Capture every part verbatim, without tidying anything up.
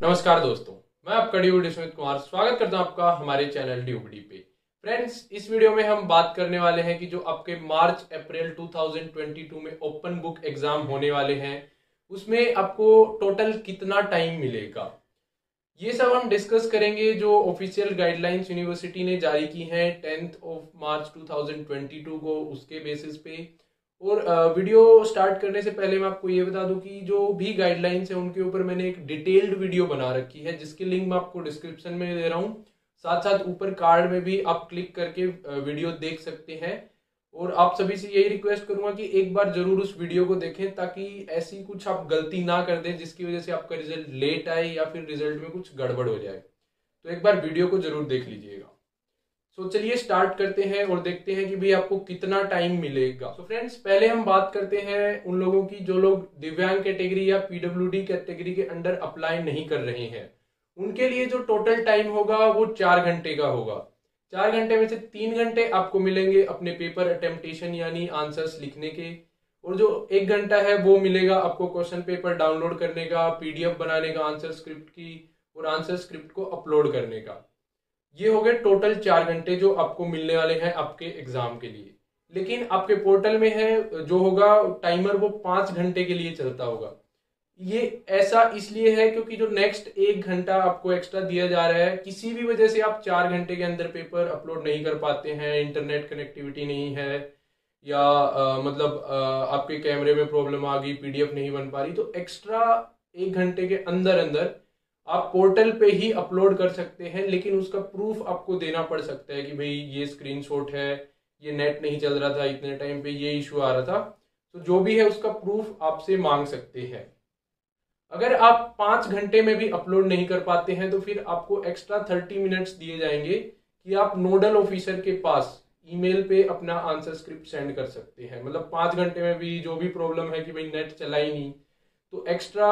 नमस्कार दोस्तों, मैं आपका ड्यूबडी सुमित कुमार स्वागत करता हूं आपका हमारे चैनल ड्यूबडी पे। फ्रेंड्स, इस वीडियो में हम बात करने वाले हैं कि जो आपके मार्च अप्रैल दो हज़ार बाईस में ओपन बुक एग्जाम होने वाले हैं उसमें आपको टोटल कितना टाइम मिलेगा, ये सब हम डिस्कस करेंगे। जो ऑफिशियल गाइडलाइंस यूनिवर्सिटी ने जारी की हैं टेंथ ऑफ मार्च दो हज़ार बाईस को, उसके बेसिस पे। और वीडियो स्टार्ट करने से पहले मैं आपको ये बता दूं कि जो भी गाइडलाइंस है उनके ऊपर मैंने एक डिटेल्ड वीडियो बना रखी है, जिसकी लिंक मैं आपको डिस्क्रिप्शन में दे रहा हूँ। साथ साथ ऊपर कार्ड में भी आप क्लिक करके वीडियो देख सकते हैं। और आप सभी से यही रिक्वेस्ट करूंगा कि एक बार जरूर उस वीडियो को देखें, ताकि ऐसी कुछ आप गलती ना कर दें जिसकी वजह से आपका रिजल्ट लेट आए या फिर रिजल्ट में कुछ गड़बड़ हो जाए। तो एक बार वीडियो को जरूर देख लीजिएगा। सो so, चलिए स्टार्ट करते हैं और देखते हैं कि भाई आपको कितना टाइम मिलेगा। सो so, फ्रेंड्स, पहले हम बात करते हैं उन लोगों की जो लोग दिव्यांग कैटेगरी या पीडब्ल्यूडी कैटेगरी के अंडर अप्लाई नहीं कर रहे हैं। उनके लिए जो टोटल टाइम होगा वो चार घंटे का होगा। चार घंटे में से तीन घंटे आपको मिलेंगे अपने पेपर अटेम्प्टेशन यानी आंसर्स लिखने के, और जो एक घंटा है वो मिलेगा आपको क्वेश्चन पेपर डाउनलोड करने का, पीडीएफ बनाने का आंसर स्क्रिप्ट की, और आंसर स्क्रिप्ट को अपलोड करने का। ये हो गए टोटल चार घंटे जो आपको मिलने वाले हैं आपके एग्जाम के लिए। लेकिन आपके पोर्टल में है जो होगा टाइमर, वो पांच घंटे के लिए चलता होगा। ये ऐसा इसलिए है क्योंकि जो नेक्स्ट एक घंटा आपको एक्स्ट्रा दिया जा रहा है, किसी भी वजह से आप चार घंटे के अंदर पेपर अपलोड नहीं कर पाते हैं, इंटरनेट कनेक्टिविटी नहीं है, या आ, मतलब आ, आपके कैमरे में प्रॉब्लम आ गई, पीडीएफ नहीं बन पा रही, तो एक्स्ट्रा एक घंटे के अंदर अंदर आप पोर्टल पे ही अपलोड कर सकते हैं। लेकिन उसका प्रूफ आपको देना पड़ सकता है कि भाई ये स्क्रीनशॉट है, ये नेट नहीं चल रहा था इतने टाइम पे, ये इशू आ रहा था। तो जो भी है उसका प्रूफ आपसे मांग सकते हैं। अगर आप पांच घंटे में भी अपलोड नहीं कर पाते हैं तो फिर आपको एक्स्ट्रा थर्टी मिनट्स दिए जाएंगे कि आप नोडल ऑफिसर के पास ईमेल पे अपना आंसर स्क्रिप्ट सेंड कर सकते हैं। मतलब पांच घंटे में भी जो भी प्रॉब्लम है कि भाई नेट चला ही नहीं, तो एक्स्ट्रा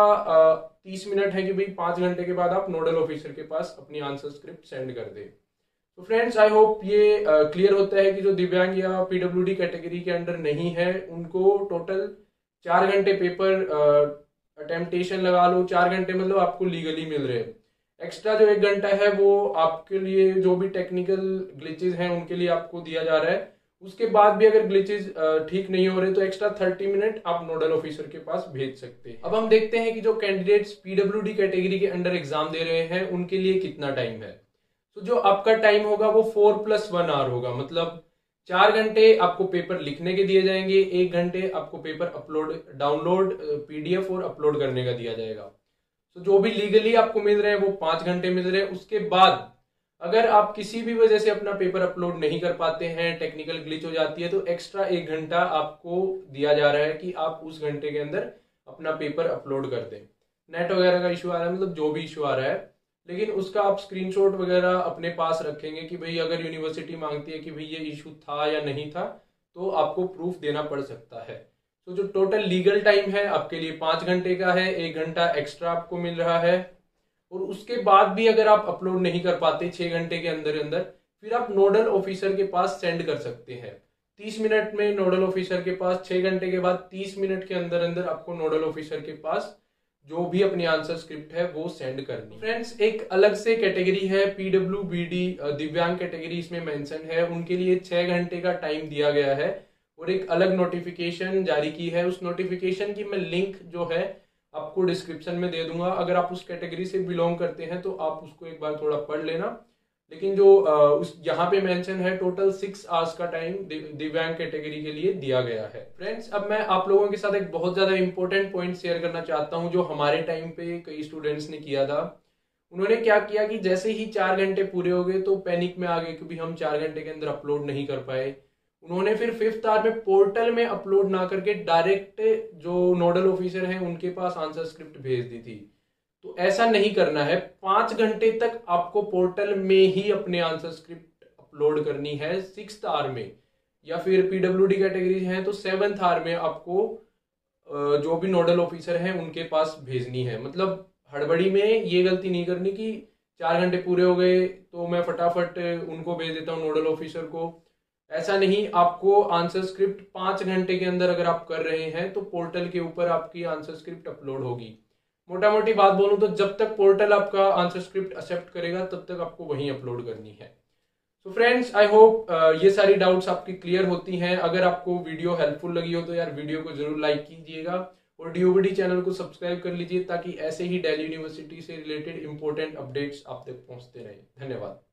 तीस मिनट है कि भाई पांच घंटे के बाद आप नोडल ऑफिसर के पास अपनी आंसर स्क्रिप्ट सेंड कर दे। तो फ्रेंड्स, आई होप ये क्लियर uh, होता है कि जो दिव्यांग या पीडब्ल्यूडी कैटेगरी के अंडर नहीं है उनको टोटल चार घंटे पेपर अटेम्प्टेशन लगा लो। चार घंटे मतलब आपको लीगली मिल रहे हैं। एक्स्ट्रा जो एक घंटा है वो आपके लिए जो भी टेक्निकल ग्लिचेज हैं उनके लिए आपको दिया जा रहा है। उसके बाद भी अगर ग्लिचेज ठीक नहीं हो रहे तो एक्स्ट्रा थर्टी मिनट आप नोडल ऑफिसर के पास भेज सकते हैं। अब हम देखते हैं कि जो कैंडिडेट्स पीडब्ल्यूडी कैटेगरी के अंडर एग्जाम दे रहे हैं उनके लिए कितना टाइम है। तो जो आपका टाइम होगा वो फोर प्लस वन आवर होगा। मतलब चार घंटे आपको पेपर लिखने के दिए जाएंगे, एक घंटे आपको पेपर अपलोड डाउनलोड पीडीएफ और अपलोड करने का दिया जाएगा। तो जो भी लीगली आपको मिल रहे हैं वो पांच घंटे मिल रहे हैं। उसके बाद अगर आप किसी भी वजह से अपना पेपर अपलोड नहीं कर पाते हैं, टेक्निकल ग्लिच हो जाती है, तो एक्स्ट्रा एक घंटा आपको दिया जा रहा है कि आप उस घंटे के अंदर अपना पेपर अपलोड कर दें। नेट वगैरह का इशू आ रहा है, मतलब जो भी इशू आ रहा है, लेकिन उसका आप स्क्रीनशॉट वगैरह अपने पास रखेंगे कि भाई अगर यूनिवर्सिटी मांगती है कि भाई ये इशू था या नहीं था तो आपको प्रूफ देना पड़ सकता है। तो जो टोटल लीगल टाइम है आपके लिए पांच घंटे का है, एक घंटा एक्स्ट्रा आपको मिल रहा है। और उसके बाद भी अगर आप अपलोड नहीं कर पाते छह घंटे के अंदर अंदर, फिर आप नोडल ऑफिसर के पास सेंड कर सकते हैं। तीस मिनट में नोडल ऑफिसर के पास, छह घंटे के बाद तीस मिनट के अंदर अंदर आपको नोडल ऑफिसर के पास जो भी अपनी आंसर स्क्रिप्ट है वो सेंड करनी। फ्रेंड्स, एक अलग से कैटेगरी है पीडब्ल्यूबीडी दिव्यांग कैटेगरी, इसमें मेंशन है, उनके लिए छह घंटे का टाइम दिया गया है और एक अलग नोटिफिकेशन जारी की है। उस नोटिफिकेशन की मैं लिंक जो है आपको डिस्क्रिप्शन में दे दूंगा। अगर आप उस कैटेगरी से बिलोंग करते हैं तो आप उसको एक बार थोड़ा पढ़ लेना। लेकिन जो उस यहाँ पे मेंशन है टोटल सिक्स आवर्स का टाइम दिव्यांग कैटेगरी के लिए दिया गया है। फ्रेंड्स, अब मैं आप लोगों के साथ एक बहुत ज्यादा इंपॉर्टेंट पॉइंट शेयर करना चाहता हूँ जो हमारे टाइम पे कई स्टूडेंट्स ने किया था। उन्होंने क्या किया कि जैसे ही चार घंटे पूरे हो गए तो पैनिक में आ गए कि हम चार घंटे के अंदर अपलोड नहीं कर पाए। उन्होंने फिर फिफ्थ आवर में पोर्टल में अपलोड ना करके डायरेक्ट जो नोडल ऑफिसर हैं उनके पास आंसर स्क्रिप्ट भेज दी थी। तो ऐसा नहीं करना है। पांच घंटे तक आपको पोर्टल में ही अपने आंसर स्क्रिप्ट अपलोड करनी है सिक्स्थ आवर में, या फिर पीडब्ल्यूडी कैटेगरी है तो सेवंथ आवर में आपको जो भी नोडल ऑफिसर हैं उनके पास भेजनी है। मतलब हड़बड़ी में ये गलती नहीं करनी कि चार घंटे पूरे हो गए तो मैं फटाफट उनको भेज देता हूँ नोडल ऑफिसर को। ऐसा नहीं, आपको आंसर स्क्रिप्ट पांच घंटे के अंदर अगर आप कर रहे हैं तो पोर्टल के ऊपर आपकी आंसर स्क्रिप्ट अपलोड होगी। मोटा मोटी बात बोलूं तो जब तक पोर्टल आपका आंसर स्क्रिप्ट एक्सेप्ट करेगा तब तक आपको वहीं अपलोड करनी है। तो फ्रेंड्स आई होप ये सारी डाउट्स आपकी क्लियर होती हैं। अगर आपको वीडियो हेल्पफुल लगी हो तो यार वीडियो को जरूर लाइक कीजिएगा और डीओबीडी चैनल को सब्सक्राइब कर लीजिए ताकि ऐसे ही दिल्ली यूनिवर्सिटी से रिलेटेड इंपॉर्टेंट अपडेट्स आप तक पहुंचते रहे। धन्यवाद।